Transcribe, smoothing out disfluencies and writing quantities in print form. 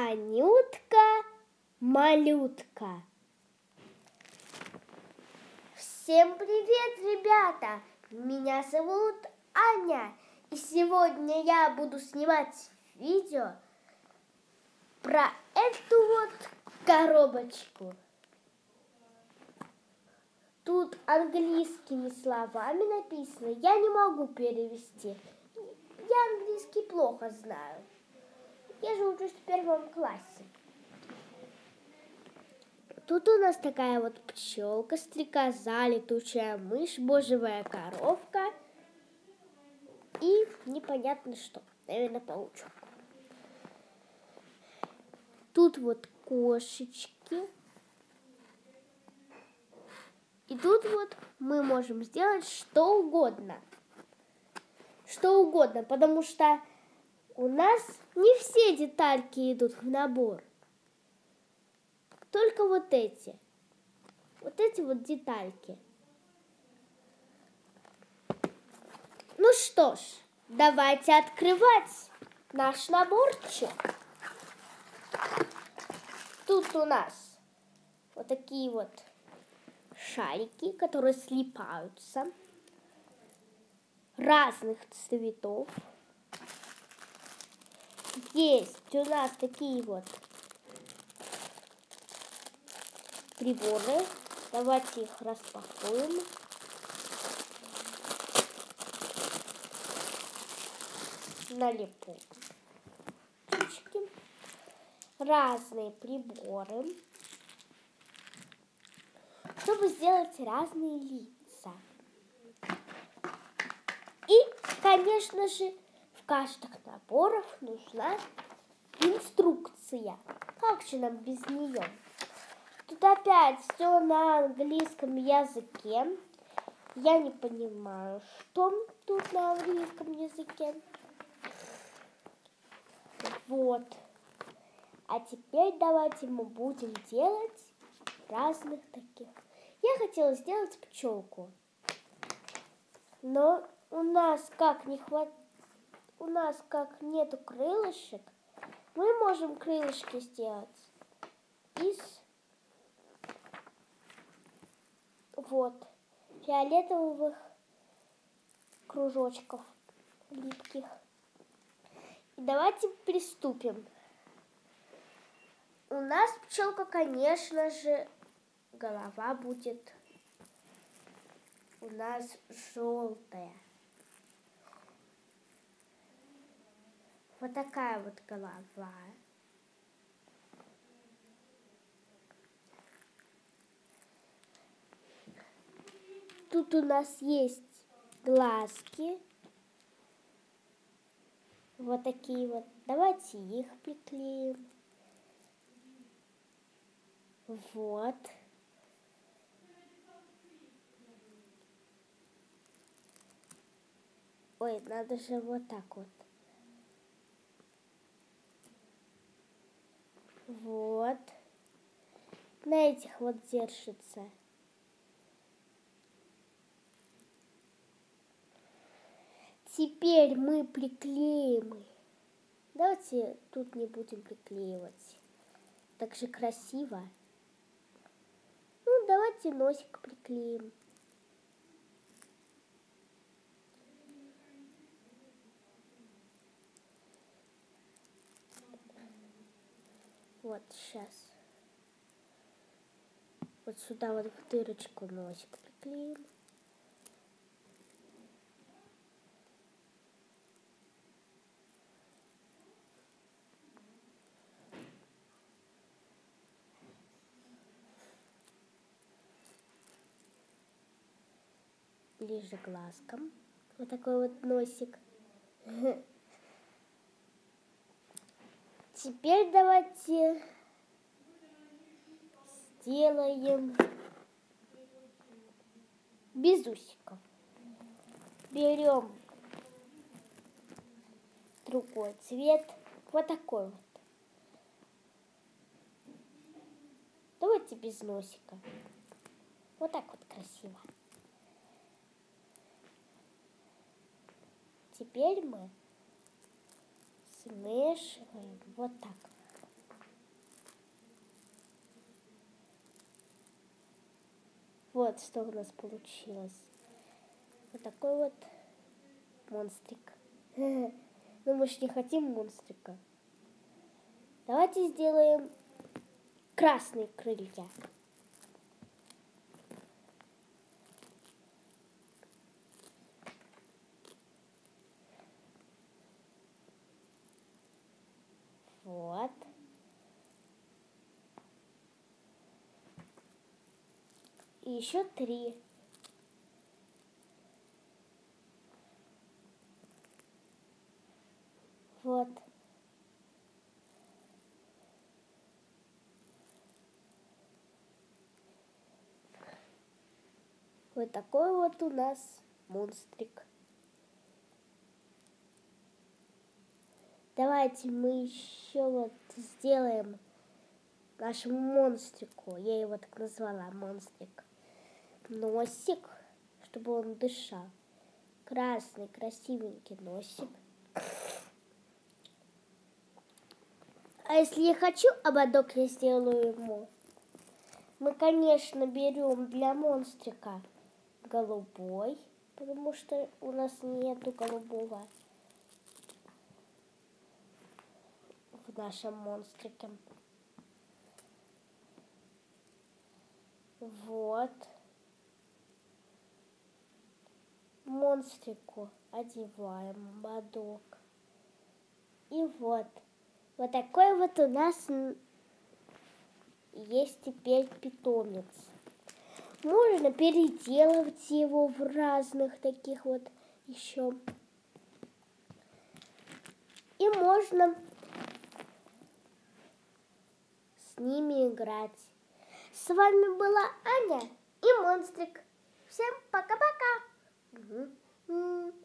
Анютка-малютка. Всем привет, ребята! Меня зовут Аня, и сегодня я буду снимать видео про эту вот коробочку. Тут английскими словами написано, я не могу перевести. Я английский плохо знаю. Я же учусь в 1 классе. Тут у нас такая вот пчелка, стрекоза, летучая мышь, божевая коровка и непонятно что, наверное, паучок. Тут вот кошечки. И тут вот мы можем сделать что угодно. Что угодно, потому что у нас не все детальки идут в набор. Только вот эти. Вот эти вот детальки. Ну что ж, давайте открывать наш наборчик. Тут у нас вот такие вот шарики, которые слипаются. Разных цветов. Есть у нас такие вот приборы. Давайте их распакуем. На липучки. Разные приборы. Чтобы сделать разные лица. И, конечно же, в каждых наборах нужна инструкция. Как же нам без нее? Тут опять все на английском языке. Я не понимаю, что тут на английском языке. Вот. А теперь давайте мы будем делать разных таких. Я хотела сделать пчелку. Но у нас как нету крылышек, мы можем крылышки сделать из вот фиолетовых кружочков липких. И давайте приступим. У нас пчелка, конечно же, голова будет у нас желтая. Вот такая вот голова. Тут у нас есть глазки. Вот такие вот. Давайте их приклеим. Вот. Ой, надо же вот так вот. Вот. На этих вот держится. Теперь мы приклеим. Давайте тут не будем приклеивать. Так же красиво. Ну, давайте носик приклеим. Вот сейчас. Вот сюда вот в дырочку носик приклеим. Ближе к глазкам. Вот такой вот носик. Теперь давайте сделаем без усиков. Берем другой цвет. Вот такой вот. Давайте без носика. Вот так вот красиво. Теперь мы смешиваем вот так. Вот что у нас получилось. Вот такой вот монстрик. Но мы же не хотим монстрика. Давайте сделаем красные крылья. Вот. И еще 3. Вот. Вот такой вот у нас монстрик. Давайте мы еще вот сделаем нашему монстрику, я его так назвала, монстрик, носик, чтобы он дышал. Красный, красивенький носик. А если я хочу ободок, я сделаю ему. Мы, конечно, берем для монстрика голубой, потому что у нас нету голубого в нашем монстрике. Вот. Монстрику одеваем ободок. И вот. Вот такой вот у нас есть теперь питомец. Можно переделывать его в разных таких вот еще. И можно с ними играть. С вами была Аня и Монстрик. Всем пока-пока.